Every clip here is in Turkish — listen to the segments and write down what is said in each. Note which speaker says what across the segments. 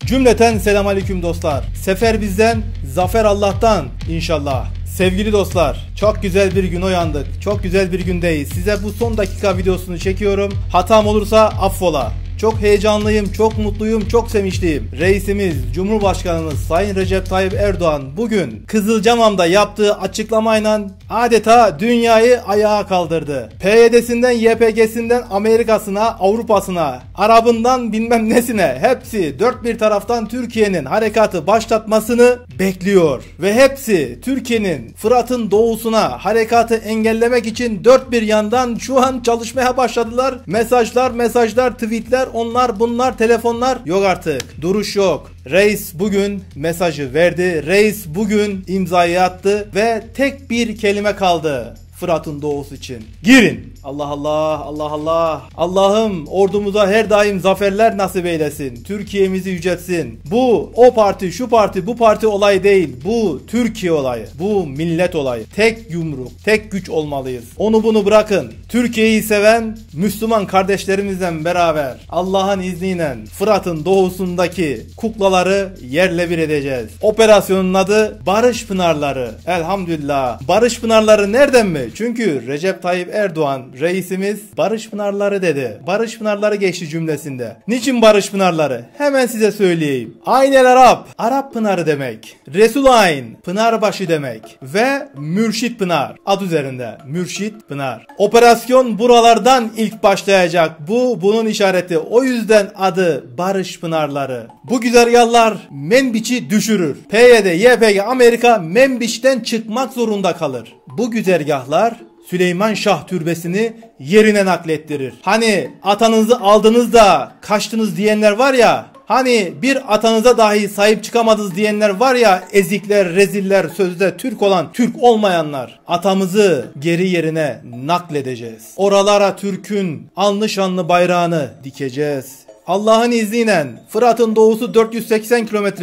Speaker 1: Cümleten selamünaleyküm dostlar. Sefer bizden, zafer Allah'tan inşallah. Sevgili dostlar, çok güzel bir gün uyandık. Çok güzel bir gündeyiz. Size bu son dakika videosunu çekiyorum. Hatam olursa affola. Çok heyecanlıyım, çok mutluyum, çok sevinçliyim. Reisimiz, Cumhurbaşkanımız Sayın Recep Tayyip Erdoğan bugün Kızılcamam'da yaptığı açıklamayla adeta dünyayı ayağa kaldırdı. PYD'sinden, YPG'sinden Amerika'sına, Avrupa'sına, Arap'ından bilmem nesine hepsi dört bir taraftan Türkiye'nin harekatı başlatmasını bekliyor. Ve hepsi Türkiye'nin Fırat'ın doğusuna harekatı engellemek için dört bir yandan şu an çalışmaya başladılar. Mesajlar, tweetler, onlar bunlar, telefonlar yok artık. Duruş yok. Reis bugün mesajı verdi. Reis bugün imzayı attı ve tek bir kelime kaldı Fırat'ın doğusu için. Girin. Allah Allah, Allah Allah. Allah'ım ordumuza her daim zaferler nasip eylesin. Türkiye'mizi yüceltsin. Bu o parti, şu parti, bu parti olayı değil. Bu Türkiye olayı. Bu millet olayı. Tek yumruk, tek güç olmalıyız. Onu bunu bırakın. Türkiye'yi seven Müslüman kardeşlerimizle beraber Allah'ın izniyle Fırat'ın doğusundaki kuklaları yerle bir edeceğiz. Operasyonun adı Barış Pınarları. Elhamdülillah. Barış Pınarları nereden mi? Çünkü Recep Tayyip Erdoğan reisimiz Barış Pınarları dedi. Barış Pınarları geçti cümlesinde. Niçin Barış Pınarları? Hemen size söyleyeyim. Aynel Arap, Arap Pınarı demek. Resulayn, Pınarbaşı demek. Ve Mürşit Pınar adı üzerinde. Mürşit Pınar. Operasyon buralardan ilk başlayacak. Bu bunun işareti. O yüzden adı Barış Pınarları. Bu güzergahlar Menbiç'i düşürür. PYD, YPG, Amerika Menbiç'ten çıkmak zorunda kalır. Bu güzergahlar Süleyman Şah türbesini yerine naklettirir. Hani atanızı aldınız da kaçtınız diyenler var ya, hani bir atanıza dahi sahip çıkamadınız diyenler var ya, ezikler, reziller, sözde Türk olan Türk olmayanlar. Atamızı geri yerine nakledeceğiz. Oralara Türk'ün alnı şanlı bayrağını dikeceğiz. Allah'ın izniyle Fırat'ın doğusu 480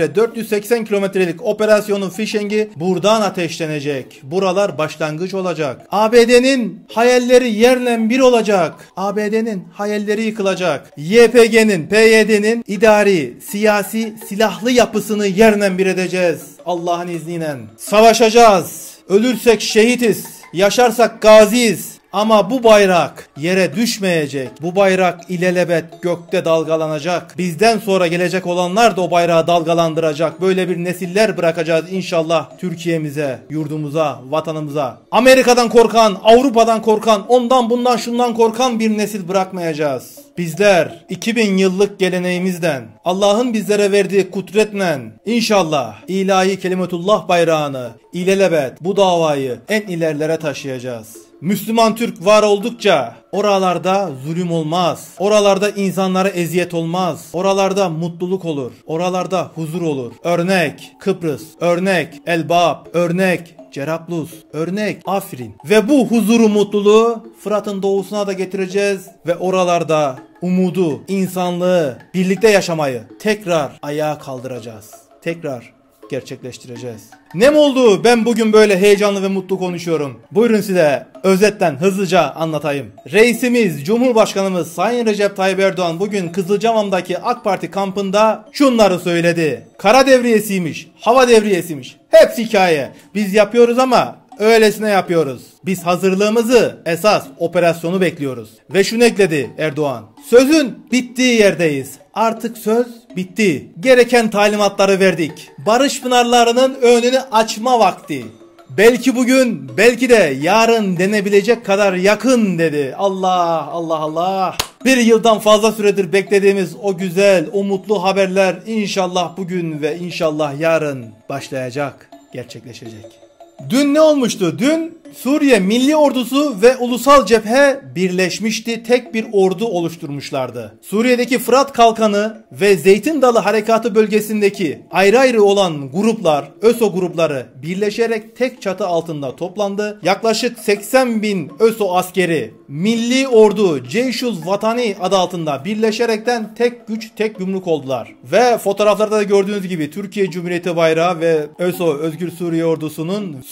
Speaker 1: kilometrelik operasyonun fişengi buradan ateşlenecek. Buralar başlangıç olacak. ABD'nin hayalleri yerle bir olacak. ABD'nin hayalleri yıkılacak. YPG'nin, PYD'nin idari, siyasi, silahlı yapısını yerle bir edeceğiz. Allah'ın izniyle. Savaşacağız. Ölürsek şehitiz. Yaşarsak gaziyiz. Ama bu bayrak yere düşmeyecek. Bu bayrak ilelebet gökte dalgalanacak. Bizden sonra gelecek olanlar da o bayrağı dalgalandıracak. Böyle bir nesiller bırakacağız inşallah Türkiye'mize, yurdumuza, vatanımıza. Amerika'dan korkan, Avrupa'dan korkan, ondan bundan şundan korkan bir nesil bırakmayacağız. Bizler 2000 yıllık geleneğimizden, Allah'ın bizlere verdiği kudretle inşallah ilahi kelimetullah bayrağını ilelebet bu davayı en ilerlere taşıyacağız. Müslüman Türk var oldukça oralarda zulüm olmaz. Oralarda insanlara eziyet olmaz. Oralarda mutluluk olur. Oralarda huzur olur. Örnek Kıbrıs, örnek Elbap, örnek Cerablus, örnek Afrin. Ve bu huzuru, mutluluğu Fırat'ın doğusuna da getireceğiz ve oralarda umudu, insanlığı, birlikte yaşamayı tekrar ayağa kaldıracağız. Tekrar gerçekleştireceğiz. Ne mi oldu ben bugün böyle heyecanlı ve mutlu konuşuyorum? Buyurun size özetten hızlıca anlatayım. Reisimiz, Cumhurbaşkanımız Sayın Recep Tayyip Erdoğan bugün Kızılcamam'daki AK Parti kampında şunları söyledi. Kara devriyesiymiş, hava devriyesiymiş. Hepsi hikaye. Biz yapıyoruz ama öylesine yapıyoruz. Biz hazırlığımızı, esas operasyonu bekliyoruz. Ve şunu ekledi Erdoğan. Sözün bittiği yerdeyiz. Artık söz bitti. Gereken talimatları verdik. Barış pınarlarının önünü açma vakti. Belki bugün, belki de yarın denebilecek kadar yakın dedi. Allah, Allah, Allah. Bir yıldan fazla süredir beklediğimiz o güzel, o mutlu haberler inşallah bugün ve inşallah yarın başlayacak, gerçekleşecek. Dün ne olmuştu? Dün Suriye Milli Ordusu ve Ulusal Cephe birleşmişti. Tek bir ordu oluşturmuşlardı. Suriye'deki Fırat Kalkanı ve Zeytin Dalı Harekatı bölgesindeki ayrı ayrı olan gruplar, ÖSO grupları birleşerek tek çatı altında toplandı. Yaklaşık 80 bin ÖSO askeri Milli Ordu Ceyşul Vatani adı altında birleşerekten tek güç, tek yumruk oldular. Ve fotoğraflarda da gördüğünüz gibi Türkiye Cumhuriyeti bayrağı ve ÖSO Özgür Suriye Ordusu'nun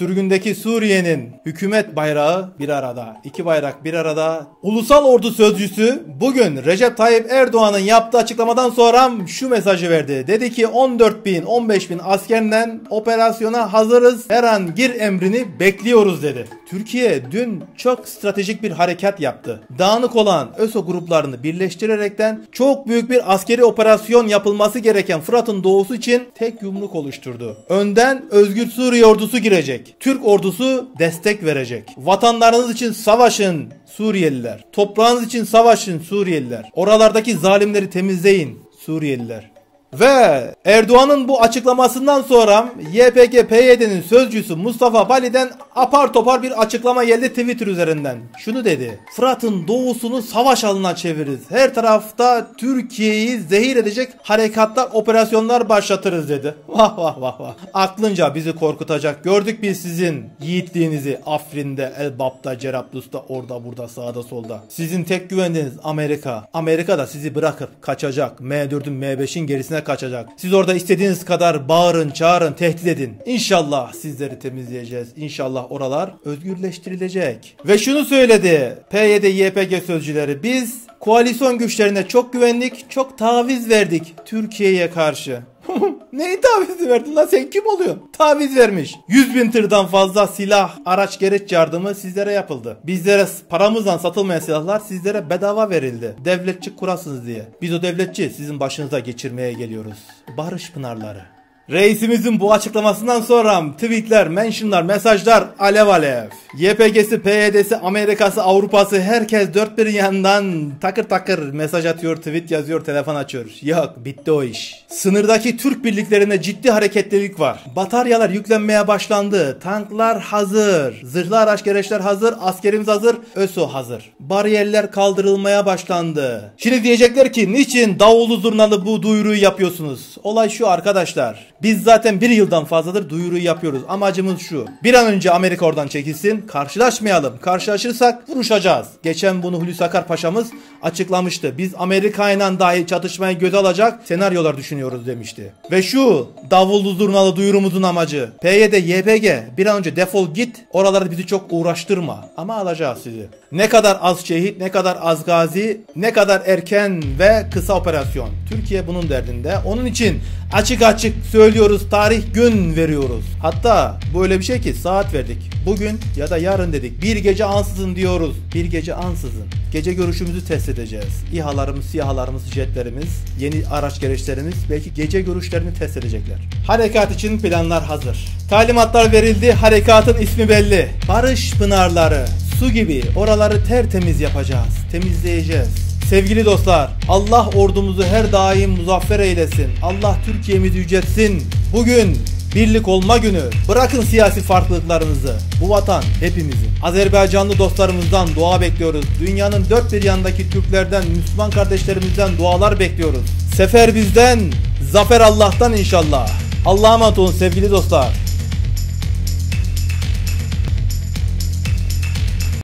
Speaker 1: Sürgündeki Suriye'nin hükümet bayrağı bir arada. İki bayrak bir arada. Ulusal Ordu Sözcüsü bugün Recep Tayyip Erdoğan'ın yaptığı açıklamadan sonra şu mesajı verdi. Dedi ki 14.000 15.000 askerden operasyona hazırız. Her an gir emrini bekliyoruz dedi. Türkiye dün çok stratejik bir harekat yaptı. Dağınık olan ÖSO gruplarını birleştirerekten çok büyük bir askeri operasyon yapılması gereken Fırat'ın doğusu için tek yumruk oluşturdu. Önden Özgür Suriye ordusu girecek. Türk ordusu destek verecek. Vatanlarınız için savaşın Suriyeliler. Toprağınız için savaşın Suriyeliler. Oralardaki zalimleri temizleyin Suriyeliler. Ve Erdoğan'ın bu açıklamasından sonra YPG-PYD'nin sözcüsü Mustafa Bali'den apar topar bir açıklama geldi Twitter üzerinden. Şunu dedi: Fırat'ın doğusunu savaş alanına çeviririz. Her tarafta Türkiye'yi zehir edecek harekatlar, operasyonlar başlatırız dedi. Vah vah vah vah. Aklınca bizi korkutacak. Gördük biz sizin yiğitliğinizi Afrin'de, Elbap'ta, Cerablus'ta, orada burada, sağda solda. Sizin tek güvendiğiniz Amerika. Amerika da sizi bırakıp kaçacak. M4'ün M5'in gerisine kaçacak. Siz orada istediğiniz kadar bağırın, çağırın, tehdit edin. İnşallah sizleri temizleyeceğiz. İnşallah oralar özgürleştirilecek. Ve şunu söyledi PYD YPG sözcüleri: biz koalisyon güçlerine çok güvendik, çok taviz verdik Türkiye'ye karşı. Neyi taviz verdin lan, sen kim oluyorsun? Taviz vermiş. 100.000 tırdan fazla silah, araç, gereç yardımı sizlere yapıldı. Bizlere paramızdan satılmayan silahlar sizlere bedava verildi. Devletçi kurasınız diye. Biz o devletçi sizin başınıza geçirmeye geliyoruz. Barış pınarları. Reisimizin bu açıklamasından sonra tweetler, mentionlar, mesajlar alev alev. YPG'si, PYD'si, Amerika'sı, Avrupa'sı herkes dört bir yandan takır takır mesaj atıyor, tweet yazıyor, telefon açıyor. Yok, bitti o iş. Sınırdaki Türk birliklerinde ciddi hareketlilik var. Bataryalar yüklenmeye başlandı. Tanklar hazır. Zırhlı araç gereçler hazır. Askerimiz hazır. ÖSO hazır. Bariyerler kaldırılmaya başlandı. Şimdi diyecekler ki niçin davullu zurnalı bu duyuruyu yapıyorsunuz? Olay şu arkadaşlar. Biz zaten bir yıldan fazladır duyuruyu yapıyoruz. Amacımız şu: bir an önce Amerika oradan çekilsin. Karşılaşmayalım. Karşılaşırsak vuruşacağız. Geçen bunu Hulusi Akar Paşa'mız açıklamıştı. Biz Amerika ile dahi çatışmayı göze alacak senaryolar düşünüyoruz demişti. Ve şu davullu zurnalı duyurumuzun amacı: PYD, YPG bir an önce defol git. Oraları bizi çok uğraştırma. Ama alacağız sizi. Ne kadar az şehit, ne kadar az gazi, ne kadar erken ve kısa operasyon. Türkiye bunun derdinde. Onun için açık açık söylüyoruz, tarih gün veriyoruz. Hatta böyle bir şey ki saat verdik. Bugün ya da yarın dedik. Bir gece ansızın diyoruz. Bir gece ansızın. Gece görüşümüzü test edeceğiz. İHA'larımız, SİHA'larımız, jetlerimiz, yeni araç gereçlerimiz belki gece görüşlerini test edecekler. Harekat için planlar hazır. Talimatlar verildi. Harekatın ismi belli. Barış pınarları. Su gibi oraları tertemiz yapacağız. Temizleyeceğiz. Sevgili dostlar, Allah ordumuzu her daim muzaffer eylesin. Allah Türkiye'mizi yüceltsin. Bugün birlik olma günü. Bırakın siyasi farklılıklarınızı. Bu vatan hepimizin. Azerbaycanlı dostlarımızdan dua bekliyoruz. Dünyanın dört bir yanındaki Türklerden, Müslüman kardeşlerimizden dualar bekliyoruz. Sefer bizden, zafer Allah'tan inşallah. Allah'a emanet olun sevgili dostlar.